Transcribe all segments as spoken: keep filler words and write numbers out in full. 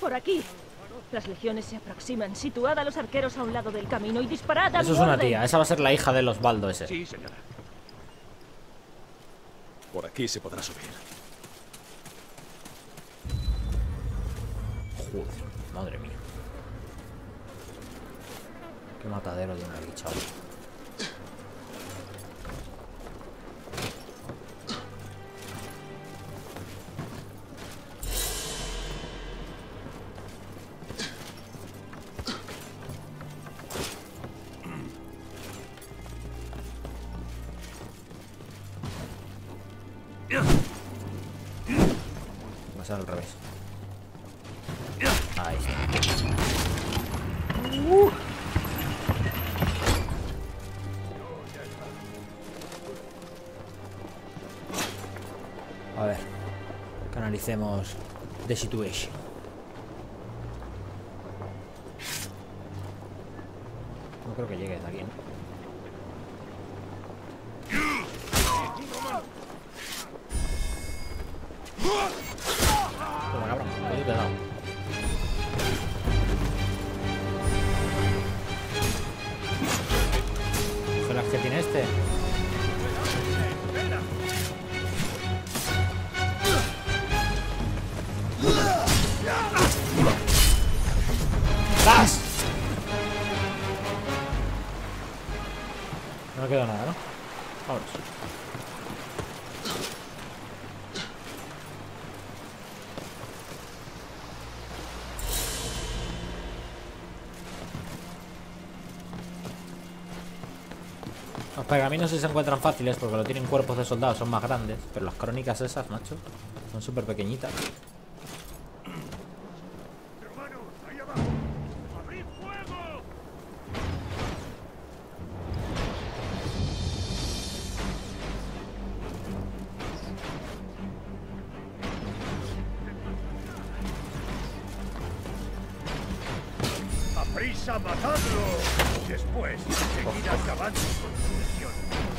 Por aquí. Las legiones se aproximan. Situad a los arqueros a un lado del camino y disparad a Eso mi es una orden. tía. Esa va a ser la hija del Osvaldo ese. Sí, señora. Por aquí se podrá subir. Joder, madre mía. Qué matadero de una bicha. Va a ser al revés. Ahí está. Uh. A ver, canalicemos the situation. No creo que llegue de aquí, ¿no? Toma, cabrón, pues yo te he dado. Son las que tiene este. ¡Gas! No me quedó nada, ¿no? Vámonos. Los pergaminos sí se encuentran fáciles porque lo tienen cuerpos de soldados, son más grandes. Pero las crónicas esas, macho, son súper pequeñitas. ¡Aprisa, matadlo! Después, seguid acabando con su misión.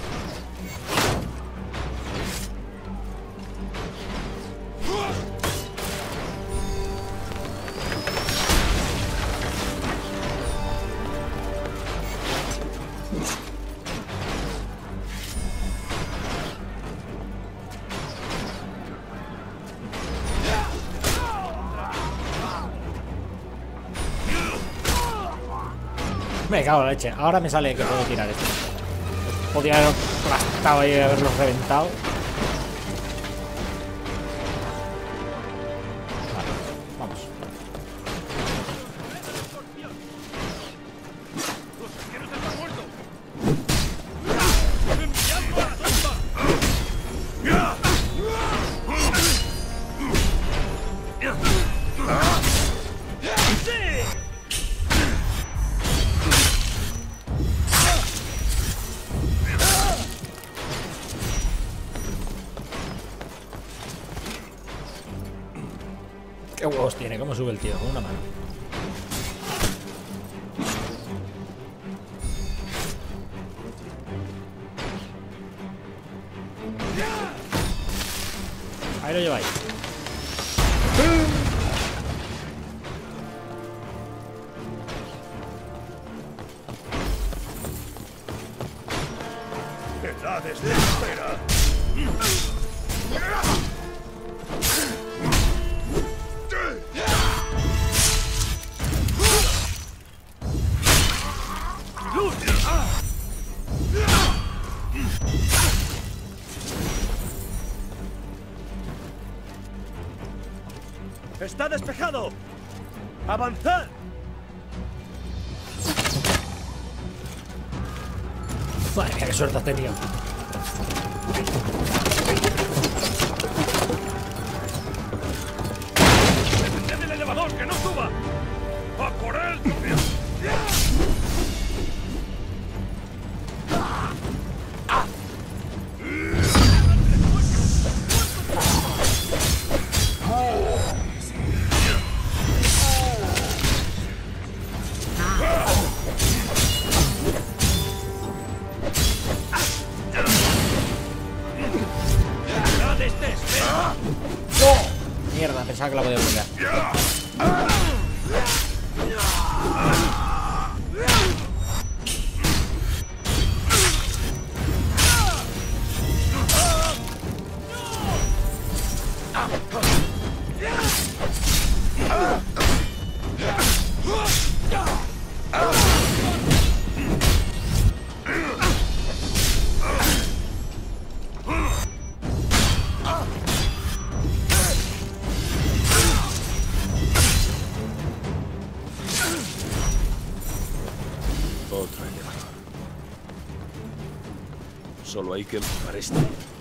Me cago en la leche. Ahora me sale que puedo tirar esto. Podría haber aplastado ahí y haberlos reventado. Vale, vamos. ¿Qué huevos tiene? ¿Cómo sube el tío? Con una mano. Ahí lo lleváis. ¡Edades de espera! ¡Está despejado! ¡Avanzad! Madre mía, qué suerte has tenido. ¡Defended el elevador, que no suba! ¡A por él! Mierda, pensaba que la podía bloquear. Otro elevador. Solo hay que empujar este.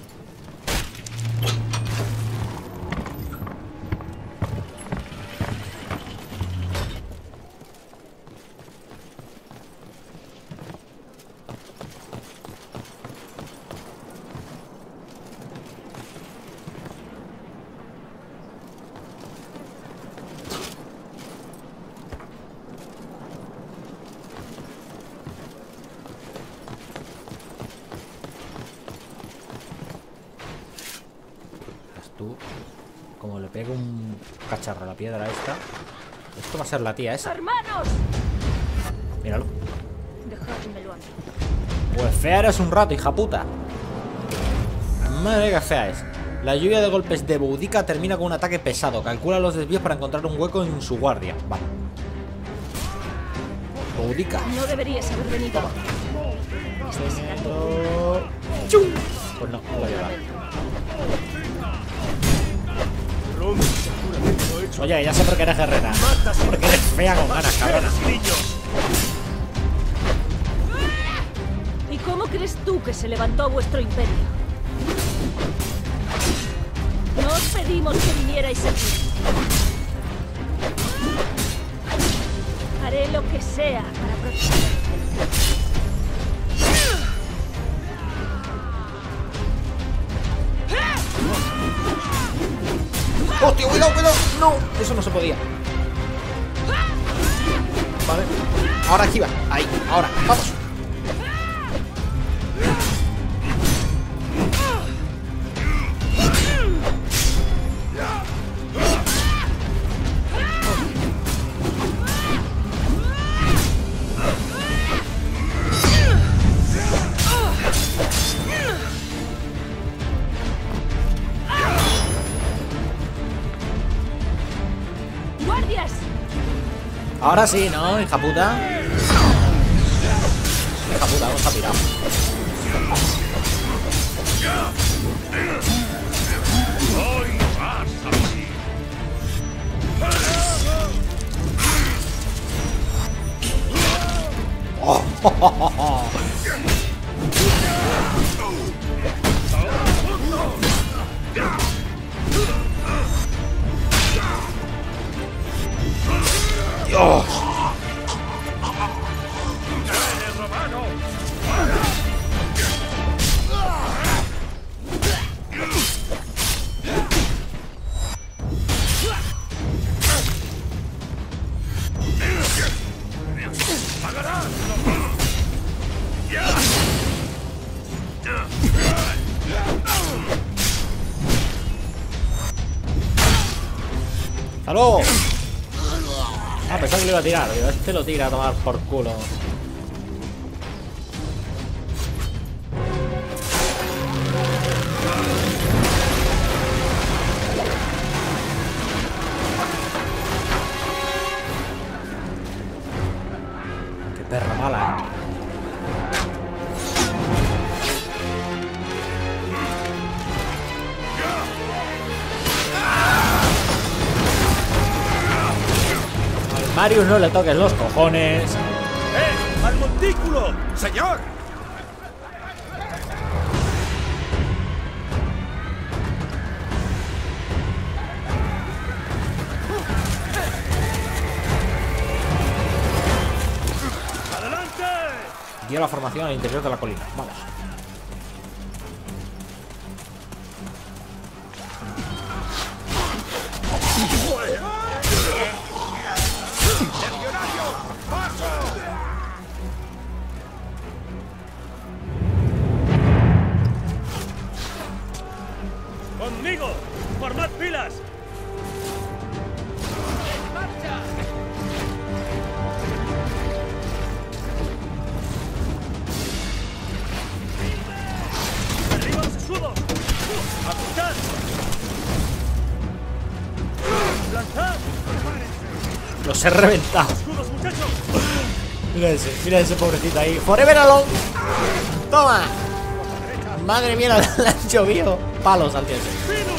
Tú, como le pego un cacharro a la piedra esta, esto va a ser la tía esa. ¡Hermanos! Míralo. Dejádmelo a mí. Pues fea eres un rato, hija puta. Madre que fea es. La lluvia de golpes de Boudica termina con un ataque pesado. Calcula los desvíos para encontrar un hueco en su guardia. Vale. Boudica. No deberías haber venido. Este será tu ¡Chum! Pues no, no lo lleva. Oye, ya sé por qué eres guerrera. Porque eres fea con ganas, cabrona. ¿Y cómo crees tú que se levantó vuestro imperio? No os pedimos que vinierais aquí. Haré lo que sea para protegerte. ¡Hostia, cuidado, cuidado! ¡No! Eso no se podía. Vale. Ahora aquí va. Ahí. Ahora. ¡Vamos! ¡Guardias! Ahora sí, ¿no? Hija puta. Hija puta, vamos a pirar. Hoy vas a morir. Oh, oh, oh, oh. Dios. ¡Eres romano! ¡Pagarás! ¡Hasta luego! Ah, pensaba que lo iba a tirar. Digo, este lo tira a tomar por culo. Qué perra mala, ¿eh? Marius, no le toques los cojones. ¡Eh! ¡Al montículo! ¡Señor! ¡Adelante! Guía la formación al interior de la colina. Vamos. ¡Conmigo! ¡Formad filas! los he reventado. ¡Escudos, muchachos! Mira ese, mira ese pobrecito ahí. ¡Forever alone! ¡Toma! Madre mía, le han llovido palos al tío ese.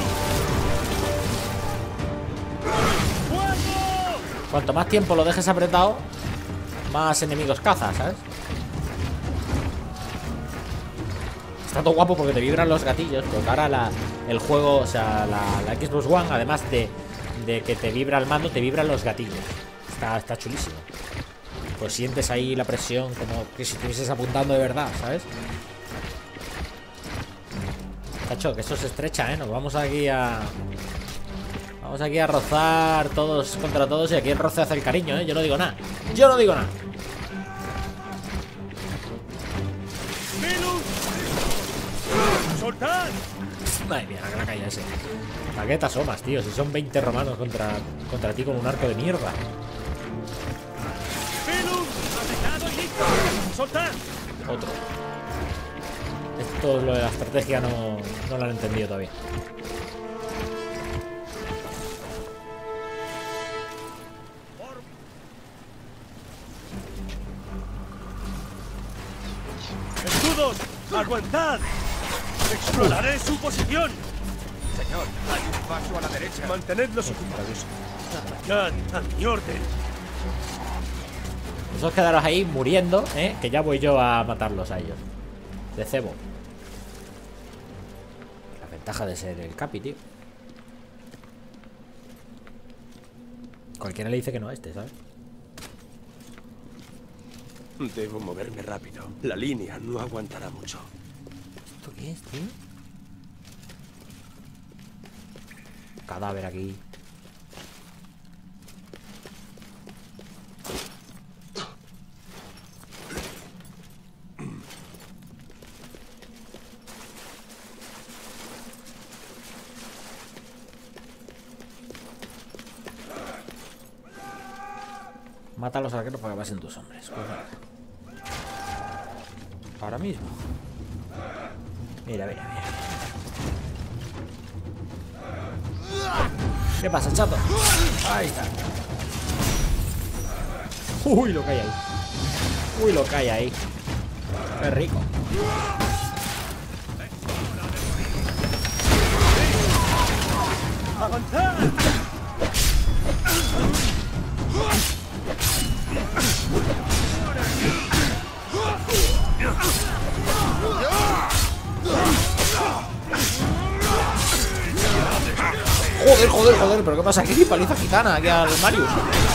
Cuanto más tiempo lo dejes apretado, más enemigos cazas, ¿sabes? Está todo guapo porque te vibran los gatillos. Porque ahora la, el juego, o sea, la, la Xbox One, además de, de que te vibra el mando, te vibran los gatillos. Está, está chulísimo. Pues sientes ahí la presión como que si estuvieses apuntando de verdad, ¿sabes? Cacho, que esto se estrecha, ¿eh? Nos vamos aquí a... Vamos aquí a rozar todos contra todos. Y aquí el roce hace el cariño, ¿eh? Yo no digo nada. Yo no digo nada. ¡Soltad! Madre mía, la caída ese. ¿Para qué te asomas, tío? Si son veinte romanos contra, contra ti con un arco de mierda. ¡Soltad! Otro. Esto, lo de la estrategia, no, no lo han entendido todavía. ¡Escudos! ¡Aguantad! ¡Exploraré su posición! Señor, hay un paso a la derecha. Mantenedlos ocupados. Atacad a mi orden. Vosotros quedaros ahí muriendo, ¿eh? Que ya voy yo a matarlos a ellos. De cebo. La ventaja de ser el capi, tío. Cualquiera le dice que no a este, ¿sabes? Debo moverme rápido. La línea no aguantará mucho. ¿Esto qué es, tío? Cadáver aquí. Mata a los arqueros para que pasen tus hombres. Pues nada. Ahora mismo. Mira, mira, mira. ¿Qué pasa, chato? Ahí está. Uy, lo que hay ahí. Uy, lo que hay ahí. Qué rico. ¡Avanzad! Joder, joder, joder, pero ¿qué pasa aquí? Paliza gitana aquí al Marius.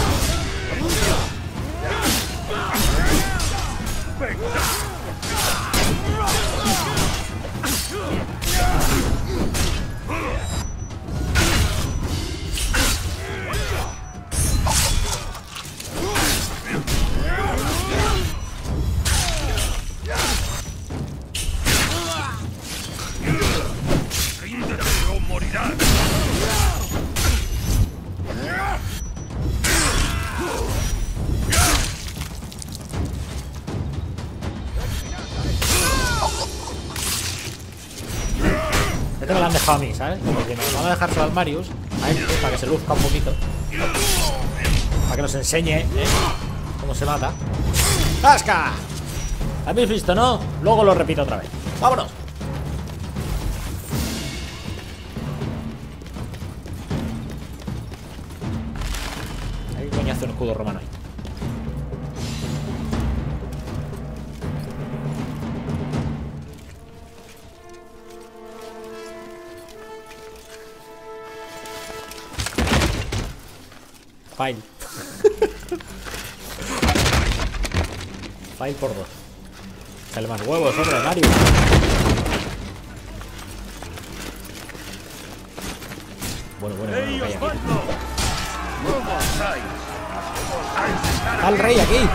Este me lo han dejado a mí, ¿sabes? Como que nos van a dejárselo al Marius a él, para que se luzca un poquito, para que nos enseñe, ¿eh? Cómo se mata. ¡Tasca! ¿Habéis visto, no? Luego lo repito otra vez. ¡Vámonos! Ahí coño hace un escudo romano ahí. File. File por dos. Sale más huevos, hombre, Mario. Bueno, bueno, bueno. ¡Ey, Rey os aquí. mando! ¿Cómo estáis? Está el rey aquí.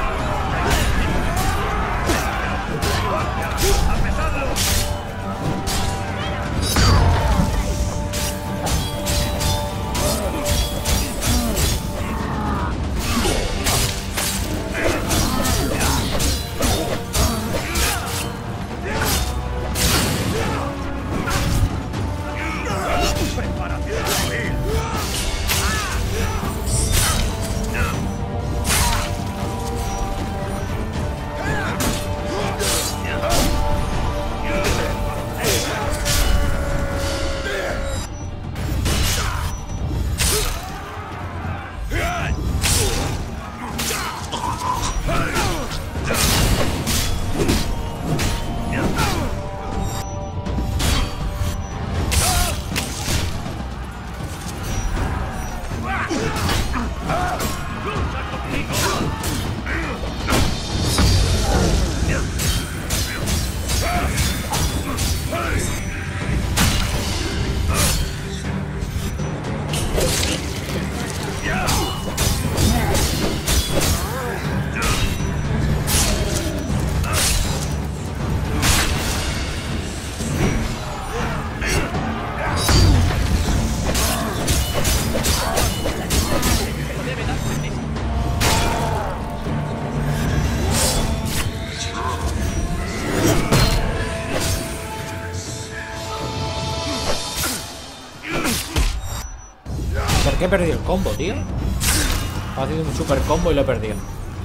¿Por qué he perdido el combo, tío? Ha haciendo un super combo y lo he perdido.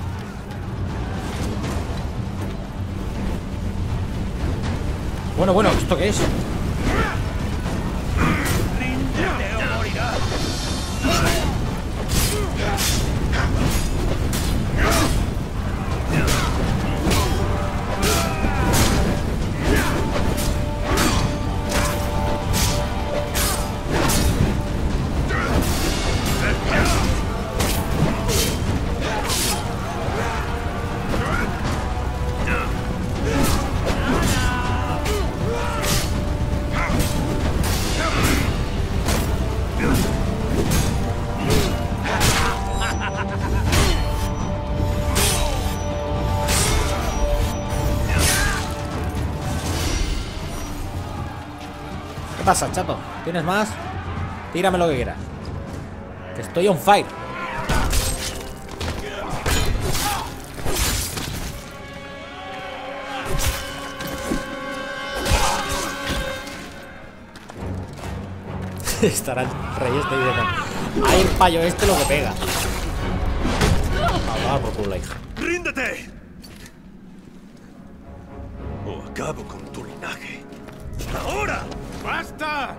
Bueno, bueno, ¿esto qué es? ¿Qué pasa, chato? ¿Tienes más? Tírame lo que quieras. Que estoy on fire. Estará el rey este diciendo: ¡ay, el payo este lo que pega! A dar por culo la hija. ¡Ríndete! O acabo con tu linaje. ¡Ahora! ¡Basta!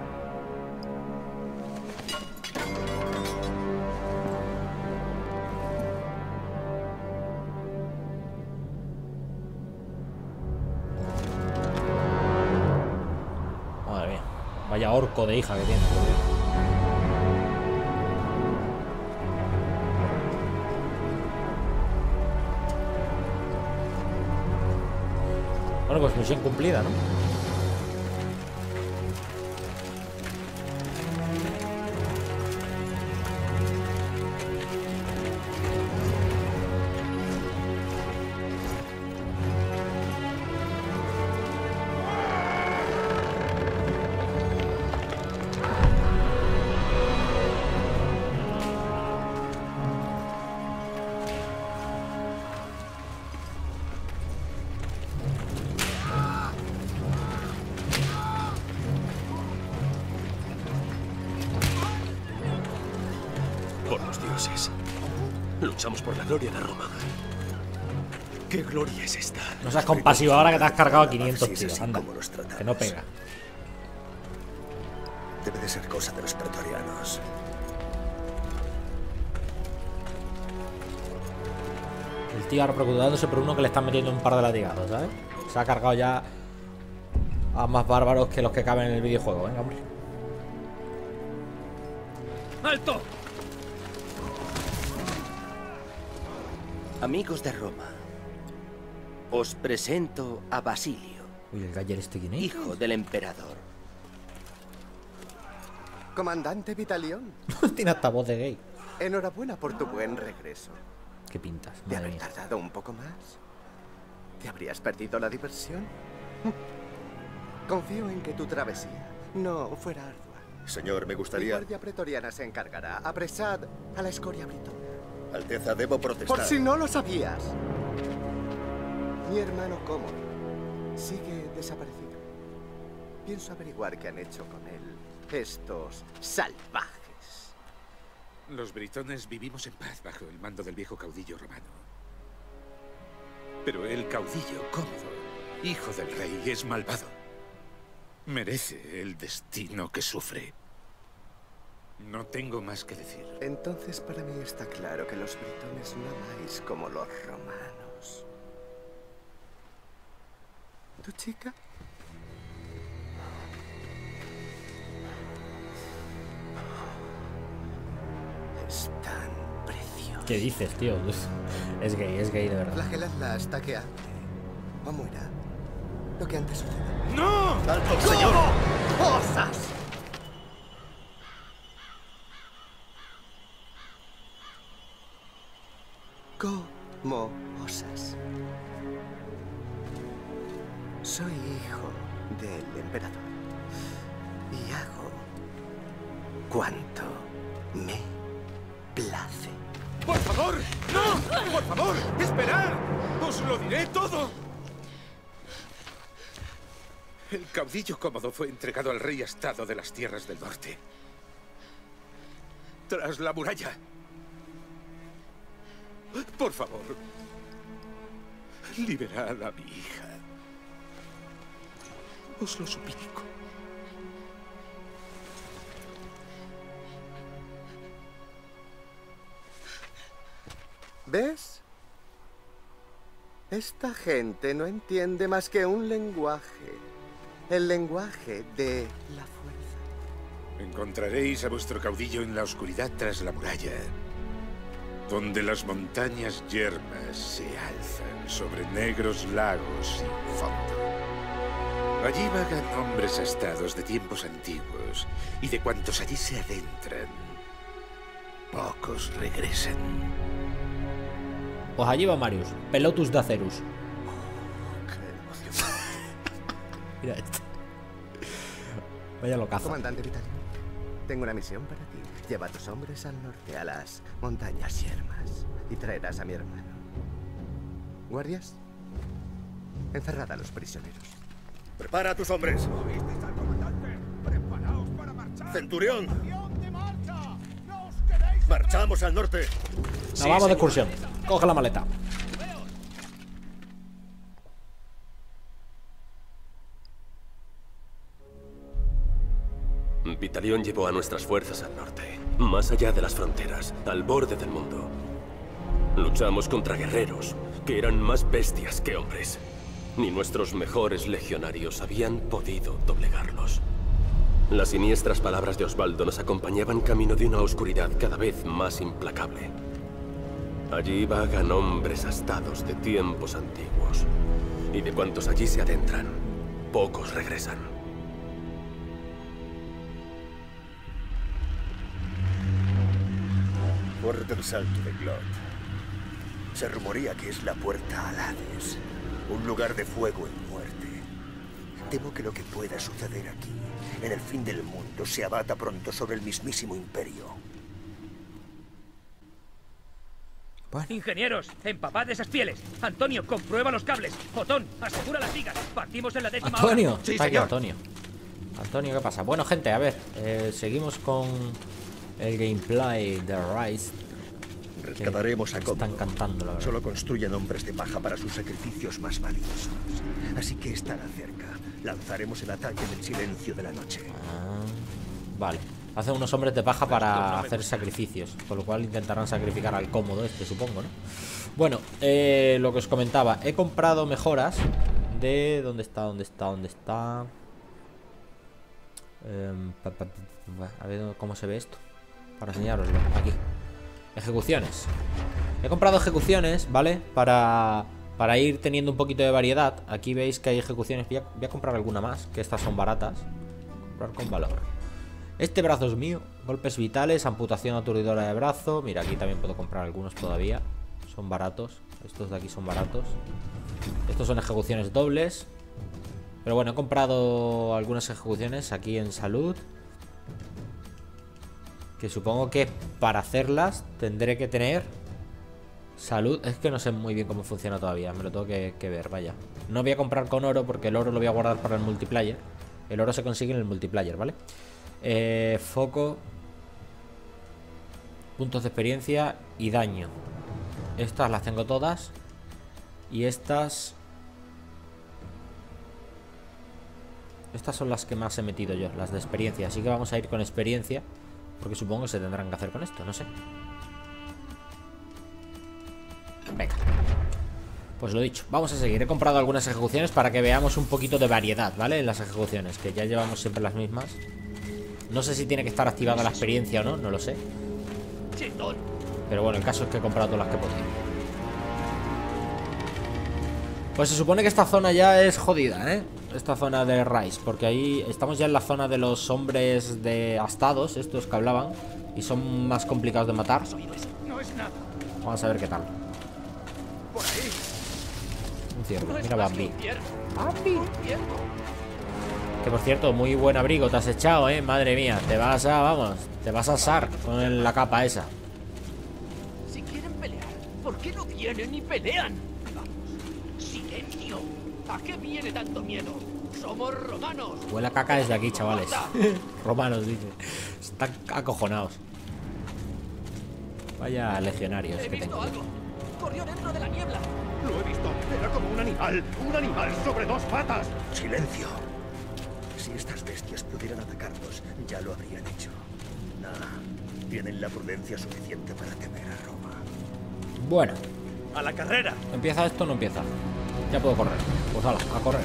Madre mía. Vaya orco de hija que tiene. Bueno, pues misión cumplida, ¿no? Por los dioses. Luchamos por la gloria de Roma. ¿Qué gloria es esta? No seas compasivo ahora que te has cargado a quinientos Si es tiros. así Anda, como los tratamos. que no pega. Debe de ser cosa de los pretorianos. El tío ahora preocupándose por uno que le están metiendo un par de latigazos, ¿sabes? Se ha cargado ya a más bárbaros que los que caben en el videojuego. Venga, hombre. ¡Alto! Amigos de Roma, os presento a Basilio, Uy, el galler este quién es. hijo del emperador. Comandante Vitalión, Tiene hasta voz de gay. enhorabuena por tu buen regreso. ¿Qué pintas? ¿De Madre haber mía. tardado un poco más? ¿Te habrías perdido la diversión? Confío en que tu travesía no fuera ardua. Señor, me La gustaría... guardia pretoriana se encargará. Apresad a la escoria britona. Alteza, debo protestar. Por si no lo sabías. Mi hermano Cómodo sigue desaparecido. Pienso averiguar qué han hecho con él estos salvajes. Los britones vivimos en paz bajo el mando del viejo caudillo romano. Pero el caudillo Cómodo, hijo del rey, es malvado. Merece el destino que sufre. No tengo más que decir. Entonces para mí está claro que los britones no amáis como los romanos. ¿Tu chica? Es tan preciosa. ¿Qué dices, tío? Es gay, es gay de verdad. Flageladla hasta que ande o muera. Lo que antes suceda. ¡No! ¡Alto, señor! ¡Osas! ¿Cómo osas? Soy hijo del emperador y hago cuanto me place. ¡Por favor! ¡No! ¡Por favor! ¡Esperad! ¡Os lo diré todo! El caudillo Cómodo fue entregado al rey Astado de las tierras del norte. tras la muralla. Por favor, liberad a mi hija. Os lo suplico. ¿Ves? Esta gente no entiende más que un lenguaje. El lenguaje de la fuerza. Encontraréis a vuestro caudillo en la oscuridad tras la muralla, donde las montañas yermas se alzan sobre negros lagos sin fondo. Allí vagan hombres astados de tiempos antiguos, y de cuantos allí se adentran, pocos regresan. Pues allí va Marius, Pelotus Dacerus. Qué emoción. Mira esto. Vaya locazo. Comandante Vital, tengo una misión para ti. Lleva a tus hombres al norte, a las montañas yermas, y traerás a mi hermano. Guardias, encerrad a los prisioneros. Prepara a tus hombres. Centurión. Marchamos al norte. Nos sí, vamos de excursión. Coge la maleta. Vitalión llevó a nuestras fuerzas al norte, más allá de las fronteras, al borde del mundo. Luchamos contra guerreros que eran más bestias que hombres. Ni nuestros mejores legionarios habían podido doblegarlos. Las siniestras palabras de Osvaldo nos acompañaban camino de una oscuridad cada vez más implacable. Allí vagan hombres astados de tiempos antiguos, y de cuantos allí se adentran, pocos regresan. Puerta del Salto de Glot. Se rumorea que es la puerta al Hades, un lugar de fuego y muerte. Temo que lo que pueda suceder aquí, en el fin del mundo, se abata pronto sobre el mismísimo imperio. Bueno. Ingenieros, empapad esas pieles. Antonio, comprueba los cables. Otón, asegura las vigas. Partimos en la décima Antonio, hora. Sí, está aquí Antonio. Antonio, ¿qué pasa? Bueno, gente, a ver, eh, seguimos con el gameplay de Rise. Rescataremos a Cómodo. Están cantando, la verdad. Solo construyen hombres de paja para sus sacrificios más valiosos. Así que estará cerca. Lanzaremos el ataque en el silencio de la noche. Ah, vale. Hacen unos hombres de paja para hacer sacrificios, con lo cual intentarán sacrificar al Cómodo este, supongo, ¿no? Bueno, eh, lo que os comentaba, he comprado mejoras de... ¿Dónde está? ¿Dónde está? ¿Dónde está? Eh, pa, pa, pa, a ver cómo se ve esto para enseñaroslo. Aquí. Ejecuciones. He comprado ejecuciones, ¿vale? Para, para ir teniendo un poquito de variedad. Aquí veis que hay ejecuciones. Voy a, voy a comprar alguna más, que estas son baratas. Comprar con valor. Este brazo es mío. Golpes vitales, amputación aturdidora de brazo. Mira, aquí también puedo comprar algunos todavía. Son baratos. Estos de aquí son baratos. Estos son ejecuciones dobles. Pero bueno, he comprado algunas ejecuciones aquí en salud, que supongo que para hacerlas tendré que tener salud. Es que no sé muy bien cómo funciona todavía. Me lo tengo que, que ver, vaya. No voy a comprar con oro porque el oro lo voy a guardar para el multiplayer. El oro se consigue en el multiplayer, ¿vale? Eh, foco, puntos de experiencia y daño. Estas las tengo todas. Y estas Estas son las que más he metido yo, las de experiencia. Así que vamos a ir con experiencia, porque supongo que se tendrán que hacer con esto, no sé. Venga. Pues lo dicho, vamos a seguir. He comprado algunas ejecuciones para que veamos un poquito de variedad, ¿vale? En las ejecuciones, que ya llevamos siempre las mismas. No sé si tiene que estar activada la experiencia o no, no lo sé. Pero bueno, el caso es que he comprado todas las que podía. Pues se supone que esta zona ya es jodida, ¿eh? Esta zona de Rise, porque ahí estamos ya en la zona de los hombres de astados, estos que hablaban, y son más complicados de matar. Vamos a ver qué tal. Un ciervo, mira Bambi. Bambi. Que por cierto, muy buen abrigo te has echado, eh. Madre mía, te vas a, vamos, te vas a asar con la capa esa. Si quieren pelear, ¿por qué no vienen y pelean? Vamos, silencio. ¿A qué viene tanto miedo? Somos romanos. Huele a caca desde aquí, chavales. Romanos, dice. Están acojonados. Vaya legionarios He que visto tengo. algo. Corrió dentro de la niebla. Lo he visto. Era como un animal. Un animal sobre dos patas. ¡Silencio! Si estas bestias pudieran atacarnos, ya lo habrían hecho. Nah, tienen la prudencia suficiente para temer a Roma. Bueno, A la carrera. ¿empieza esto o no empieza? Ya puedo correr. Pues hala, a correr.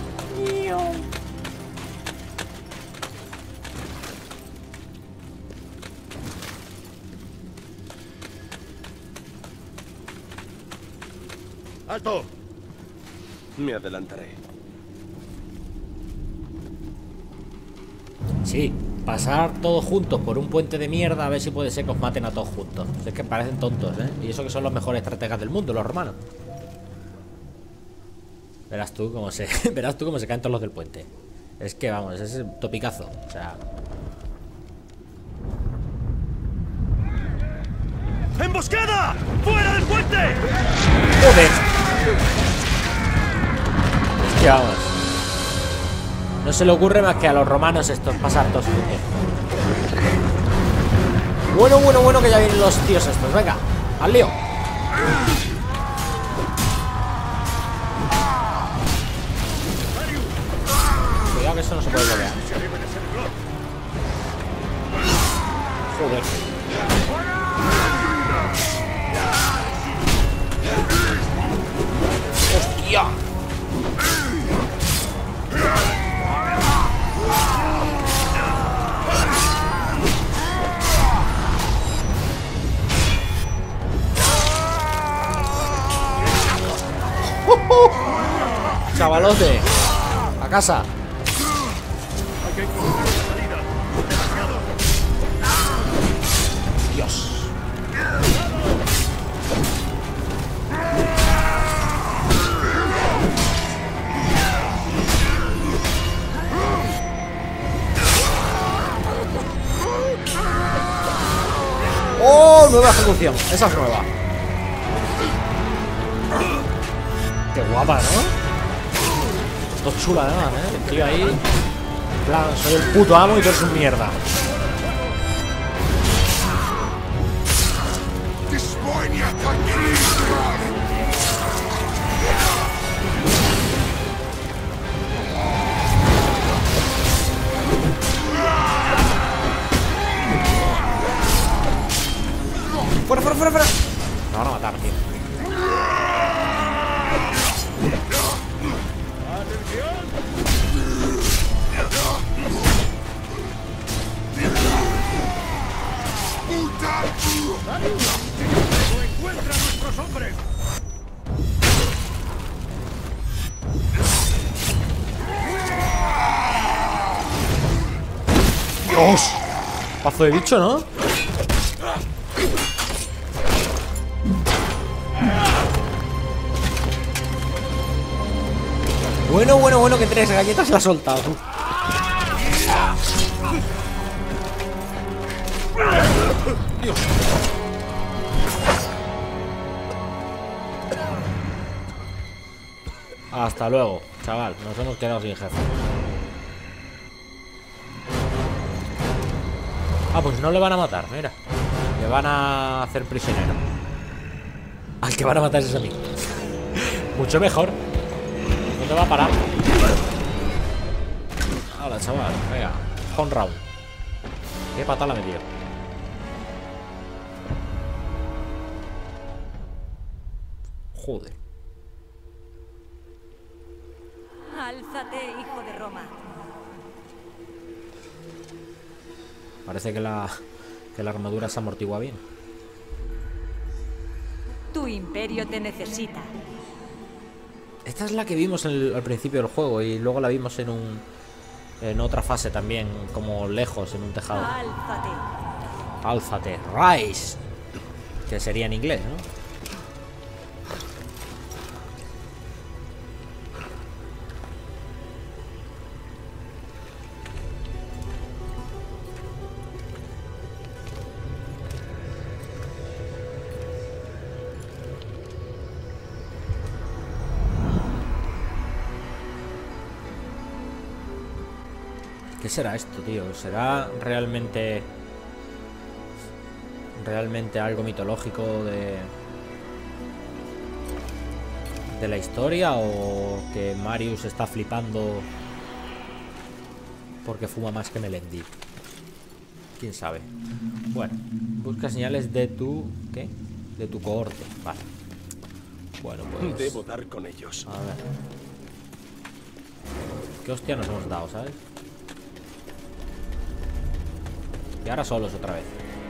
¡Alto! Me adelantaré. Sí, pasar todos juntos por un puente de mierda a ver si puede ser que os maten a todos juntos. Es que parecen tontos, ¿eh? Y eso que son los mejores estrategas del mundo, los romanos. Verás tú cómo se, verás tú cómo se caen todos los del puente. Es que vamos, es el topicazo. O sea, ¡Emboscada! ¡Fuera del puente! ¡joder! Es que vamos. No se le ocurre más que a los romanos estos pasar todos juntos. Bueno, bueno, bueno, que ya vienen los tíos estos. Venga, al lío. Cuidado que eso no se puede bloquear. Joder. ¡Hostia! Chavalote, a casa. Dios. ¡Oh! Nueva ejecución. Esa es nueva. Qué guapa, ¿no? Todo chula además, ¿eh? El tío ahí. En plan, soy el puto amo y tú eres un mierda. ¡Fuera, fuera, fuera, fuera! Me van a matar, tío. ¡Encuentra a nuestros hombres! ¡Dios! Pazo de bicho, ¿no? Bueno, bueno, bueno, que tres galletas la ha soltado. Dios. Hasta luego, chaval. Nos hemos quedado sin jefe. Ah, pues no le van a matar, mira. Le van a hacer prisionero. Al que van a matar es a mí. Mucho mejor. ¿Dónde va a parar? Hola, chaval. Venga, home round. Qué patada me dio. Joder. Álzate, hijo de Roma. Parece que la, que la armadura se amortigua bien. Tu imperio te necesita. Esta es la que vimos en el, al principio del juego y luego la vimos en un en otra fase también, como lejos, en un tejado. Álzate. Álzate. Rise. Que sería en inglés, ¿no? ¿Qué será esto, tío? ¿Será realmente realmente algo mitológico de de la historia, o que Marius está flipando porque fuma más que Melendi. Quién sabe. Bueno, busca señales de tu... ¿qué? De tu cohorte. Vale. Bueno, pues... Debo dar con ellos. A ver. ¿Qué hostia nos hemos dado, sabes? Y ahora solos otra vez.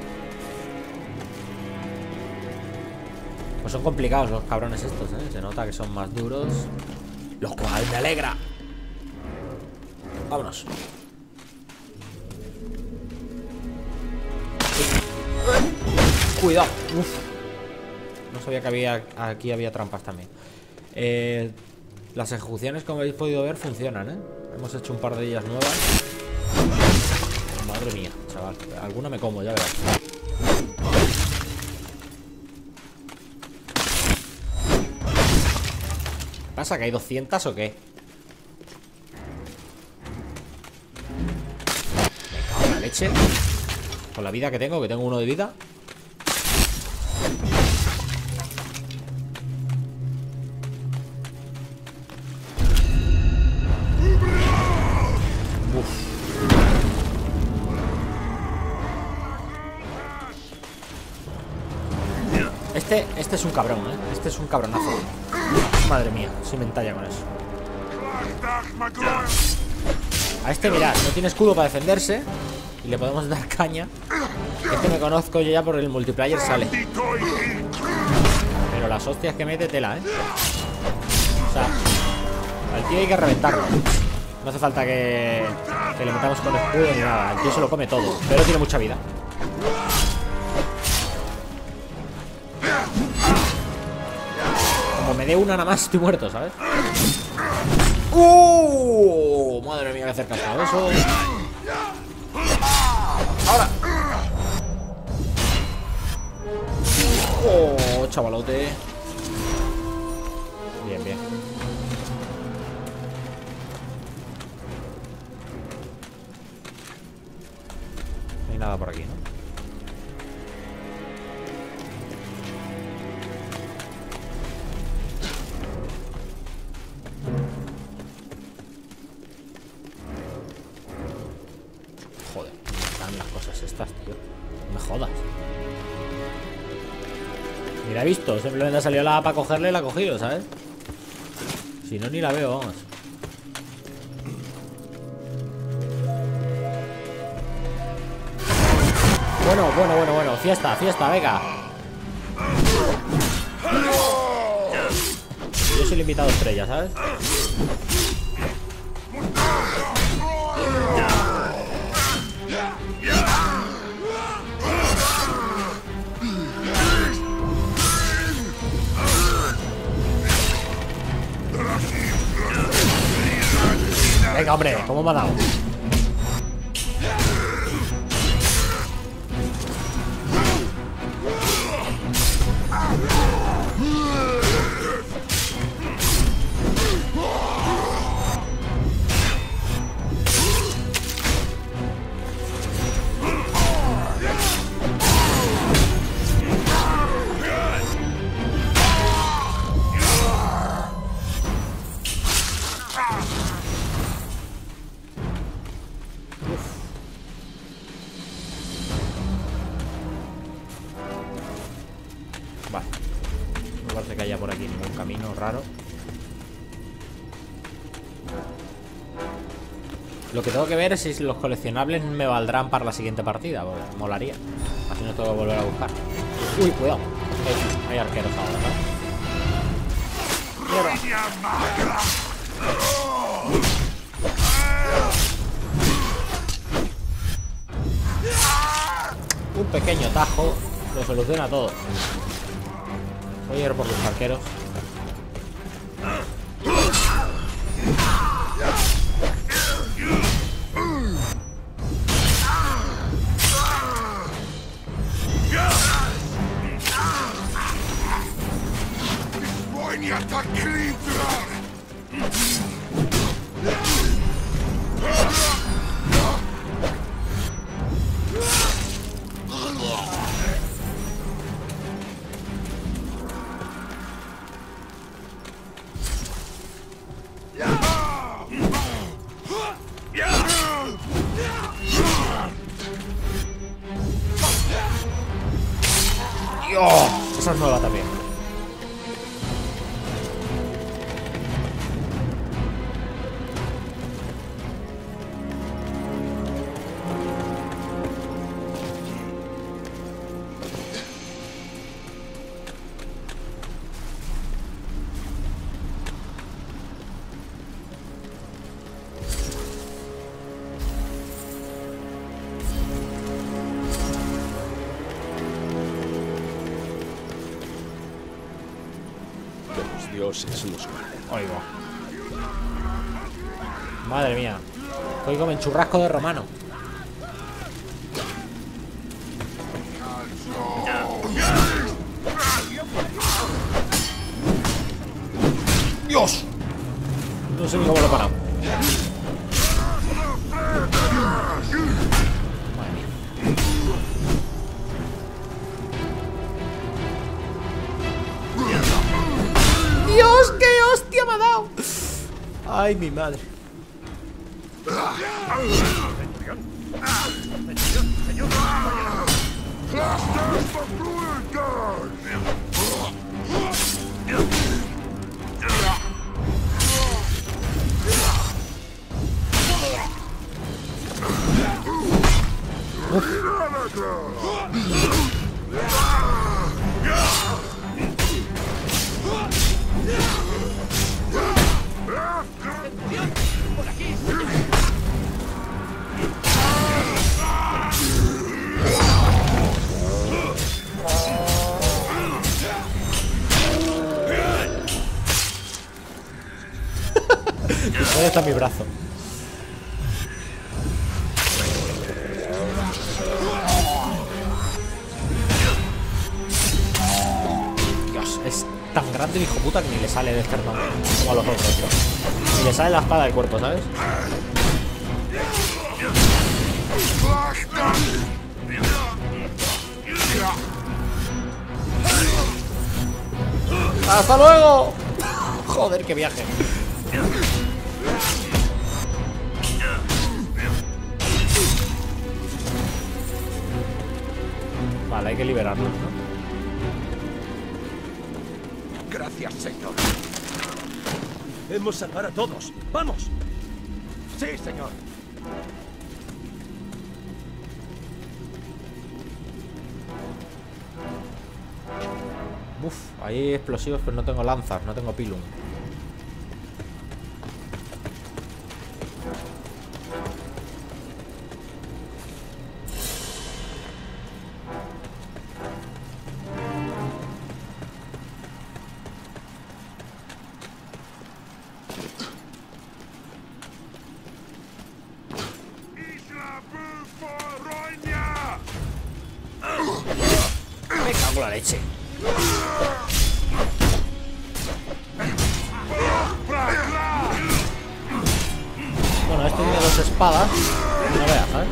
Pues son complicados los cabrones estos, ¿eh? Se nota que son más duros. Lo cual me alegra. Vámonos. Cuidado. Uf. No sabía que había aquí había trampas también. Eh, las ejecuciones, como habéis podido ver, funcionan, ¿eh? Hemos hecho un par de ellas nuevas. Madre mía, chaval. Alguna me como, ya verás. ¿Pasa que hay doscientas o qué? Me cago en la leche. Con la vida que tengo, que tengo uno de vida. Uf. Este, este es un cabrón, ¿eh? Este es un cabronazo. Madre mía, si me entalla con eso. A este, mirad, no tiene escudo para defenderse. Y le podemos dar caña. Este me conozco yo ya por el multiplayer sale. Pero las hostias que mete, tela, ¿eh? O sea, al tío hay que reventarlo. No hace falta que, que le metamos con escudo ni nada. El tío se lo come todo, pero tiene mucha vida. Como me dé una nada más, estoy muerto, ¿sabes? ¡Uh! Madre mía, que cerca está eso. Ahora. Oh, chavalote. Bien, bien. No hay nada por aquí, ¿no? Joder, están las cosas estas, tío. No me jodas. Ni la he visto, simplemente ha salido la para cogerle y la ha cogido, ¿sabes? Si no, ni la veo, vamos. Bueno, bueno, bueno, bueno. Fiesta, fiesta, venga. Yo soy el invitado estrella, ¿sabes? Venga, hombre, ¿cómo me ha dado? Vale. No parece que haya por aquí ningún camino raro. Lo que tengo que ver es si los coleccionables me valdrán para la siguiente partida. Bueno, molaría. Así no tengo que volver a buscar. Uy, cuidado. Hay, hay arqueros ahora, ¿no? Mierda. Un pequeño tajo lo soluciona todo. Voy a ir por los arqueros. ¡Oh! Esa es nueva también. Dioses nos guarden. Oigo. Madre mía. Oigo, me churrasco de romano. ¡Dios! No sé ni cómo lo he parado. Madre mía. ¡Dios, qué hostia me ha dado! ¡Ay, mi madre! ¿Dónde está mi brazo? Dios, es tan grande el hijo puta que ni le sale de externo como a los otros. Ni le sale la espada del cuerpo, ¿sabes? ¡Hasta luego! Joder, qué viaje. Vale, hay que liberarlo, ¿no? Gracias, señor. Debemos salvar a todos. ¡Vamos! Sí, señor. Uf, ahí hay explosivos, pero no tengo lanzas, no tengo pilum. Me cago en la leche. Bueno, este tiene dos espadas. No veas, ¿sabes?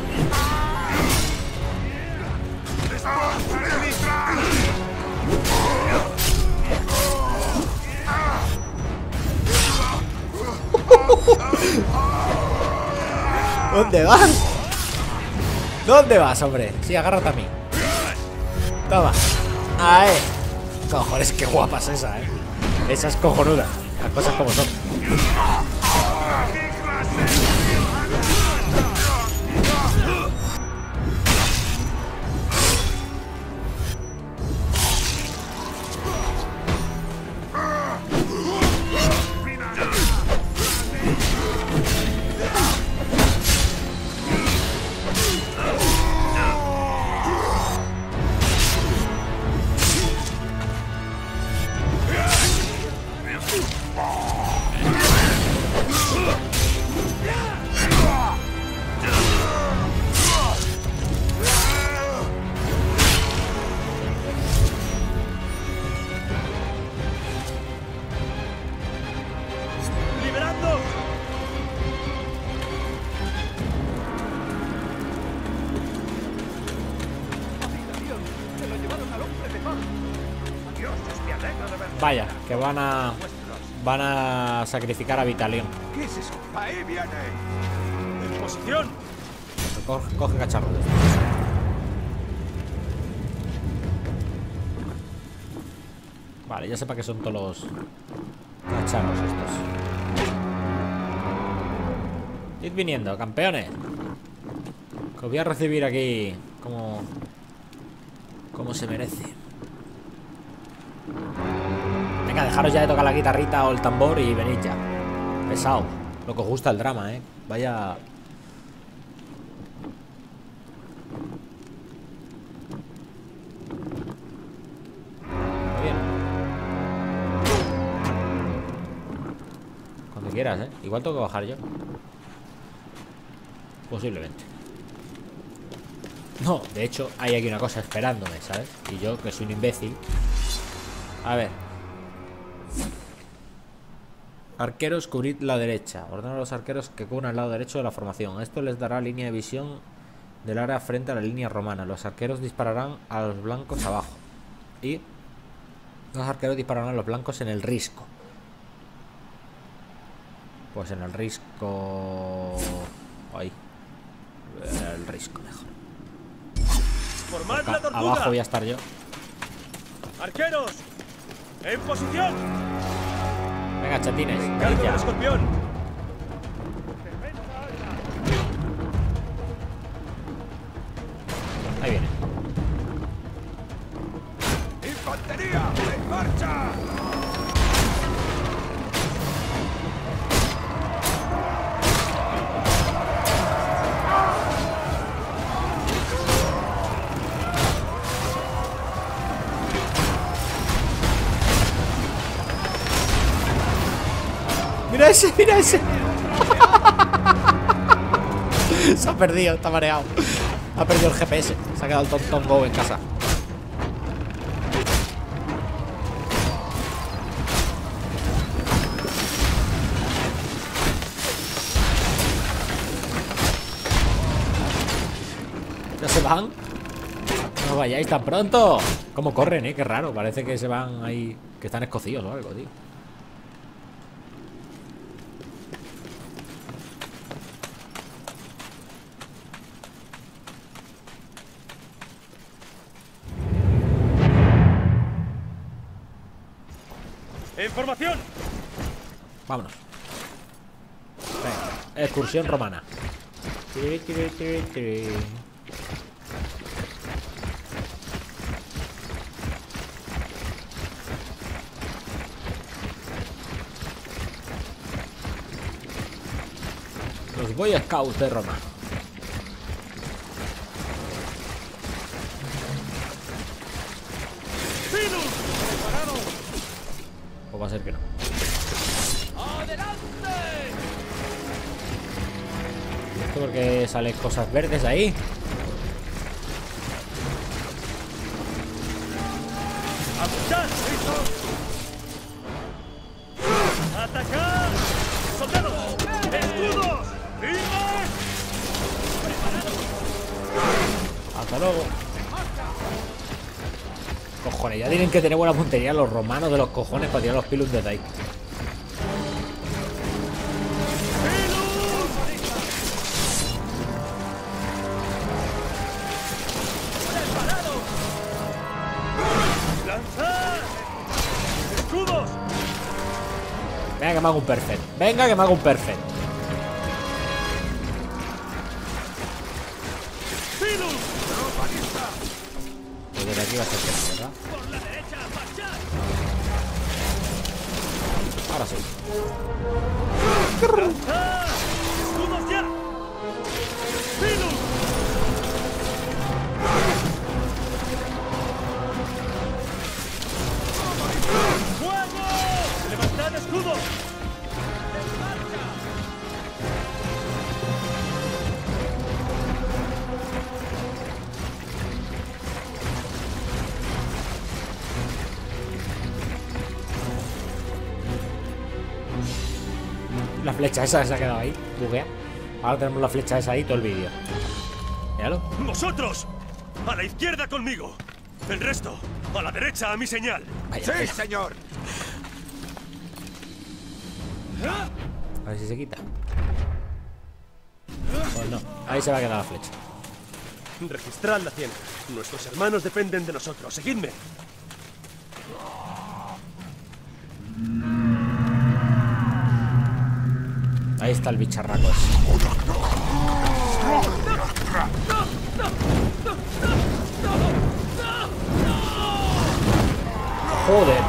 ¿Dónde vas? ¿Dónde vas, hombre? Sí, agárrate a mí. Toma. Ahí. Cojones, qué guapa es esa, eh. Esa es cojonuda. Las cosas como son. Vaya, que van a van a sacrificar a Vitalion. ¿Qué es eso? Ahí viene. En posición. Coge, coge cacharro. Vale, ya sepa que son todos los cacharros estos. Id viniendo, campeones. Que os voy a recibir aquí como, como se merece. Venga, dejaros ya de tocar la guitarrita o el tambor y venid ya. Pesado. Lo que os gusta el drama, eh. Vaya... quieras, ¿eh? Igual tengo que bajar yo. Posiblemente. No, de hecho, hay aquí una cosa esperándome, ¿sabes? Y yo, que soy un imbécil. A ver. Arqueros, cubrid la derecha. Ordena a los arqueros que cubran el lado derecho de la formación. Esto les dará línea de visión del área frente a la línea romana. Los arqueros dispararán a los blancos abajo. Y los arqueros dispararán a los blancos en el risco. Pues en el risco... Ahí. En el risco mejor. Formad la tortuga. Abajo voy a estar yo. Arqueros, en posición. Venga, chatines. Cargo del escorpión. Ahí viene. Infantería, en marcha. Mira ese, mira ese. Se ha perdido, está mareado. Ha perdido el G P S. Se ha quedado el Tom Go en casa. ¿Ya se van? No vayáis tan pronto. ¿Cómo corren, eh? Qué raro. Parece que se van ahí. Que están escocidos o algo, tío. ¡En formación! Vámonos. Venga, excursión romana. Tiri, tiri, tiri, tiri. Los Boy Scouts de Roma. O va a ser que no. ¿Esto porque salen cosas verdes ahí? ¡Apuntar! ¡Listo! ¡Atacar! ¡Soldados! ¡Escudos! ¡Firmes! Hasta luego. Cojones, ya tienen que tener buena puntería los romanos de los cojones para tirar los pilus desde ahí. ¡Lanzad! ¡Escudos! Venga que me hago un perfect. Venga que me hago un perfect. Pues desde aquí va a ser perfect, ¿verdad? ¡Por la derecha, marchad! Ahora sí. ¡Lanzad! ¡Escudos ya! ¡Pilus! ¡Fuego! ¡Levantad escudos! ¡En marcha! La flecha esa se ha quedado ahí, buguea. Ahora tenemos la flecha esa ahí todo el vídeo. Míralo. ¡Vosotros! ¡A la izquierda conmigo! El resto, a la derecha a mi señal. Vaya, ¡Sí, vaya. señor! A ver si se quita. Pues no, ahí se va a quedar la flecha. Registrad la hacienda. Nuestros hermanos dependen de nosotros. Seguidme. Ahí está el bicharraco ese. Joder.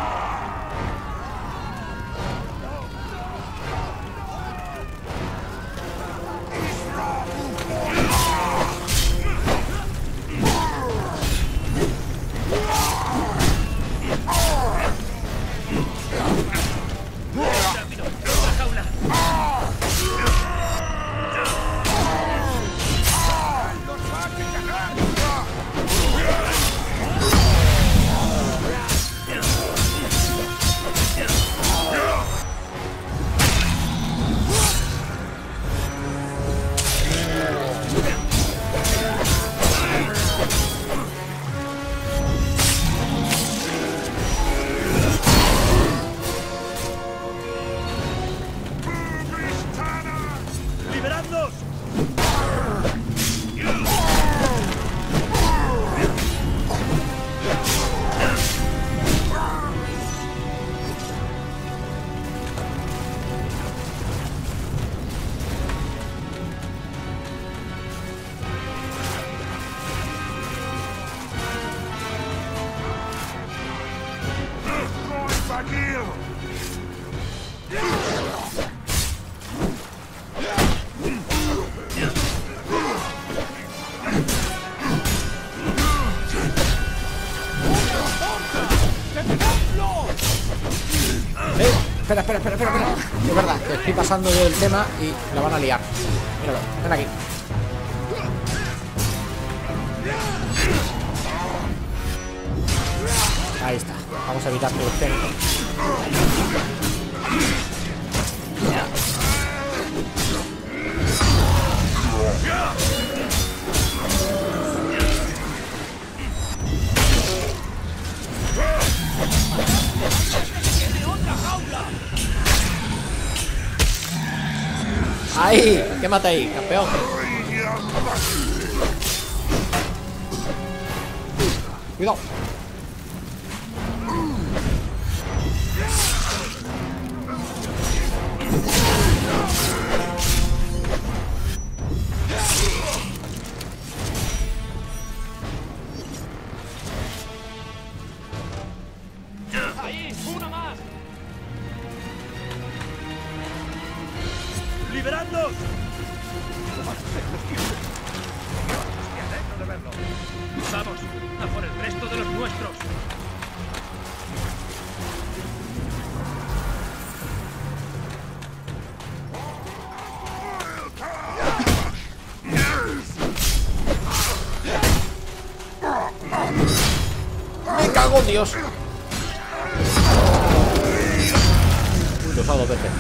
Espera, espera, espera, espera, espera. Es verdad, que estoy pasando yo el tema y la van a liar. Míralo, ven aquí. Ahí está. Vamos a evitar que estén. ¡Ahí! ¿Qué mata ahí, campeón? Cuidado. ¡Ahí! ¡Uno más! ¡Liberadlos! Me alegro de verlo. Vamos, a por el resto de los nuestros. Me cago en Dios. Lo he usado dos veces.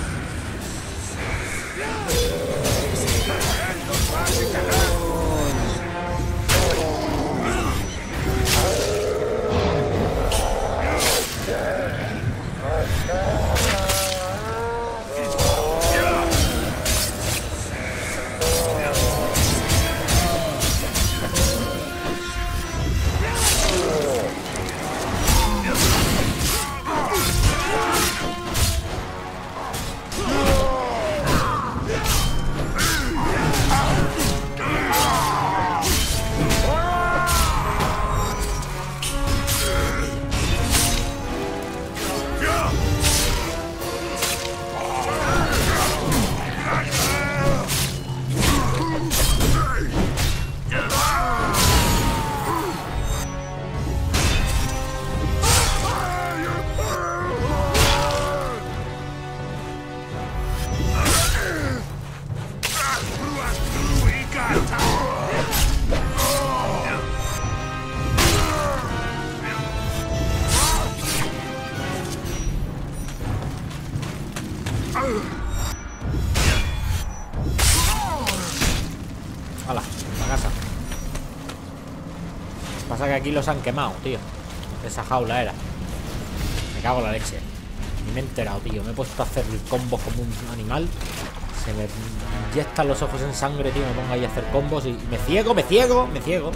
Hala, a casa. Pasa que aquí los han quemado, tío. Esa jaula era. Me cago en la leche. Ni me he enterado, tío. Me he puesto a hacer el combo como un animal. Se me inyectan los ojos en sangre, tío. Me pongo ahí a hacer combos y me ciego, me ciego, me ciego.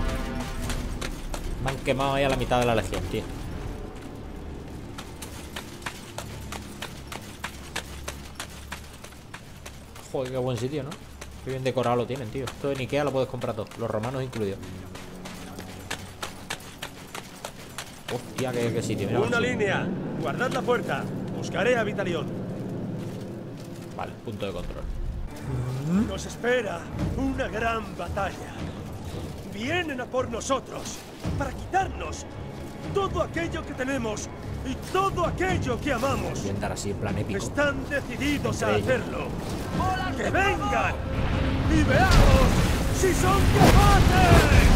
Me han quemado ahí a la mitad de la legión, tío. Joder, qué buen sitio, ¿no? Qué bien decorado lo tienen, tío. Esto en Ikea lo puedes comprar todo, los romanos incluidos. Hostia, qué, qué sitio. Mira, Una línea. Guardad la puerta. Buscaré a Vitalión. Vale, punto de control. Nos espera una gran batalla. Vienen a por nosotros para quitarnos todo aquello que tenemos y todo aquello que amamos. Voy a andar así en plan épico. Están decididos a Entre ellos. hacerlo. ¡Que vengan! ¡Y veamos si son capaces!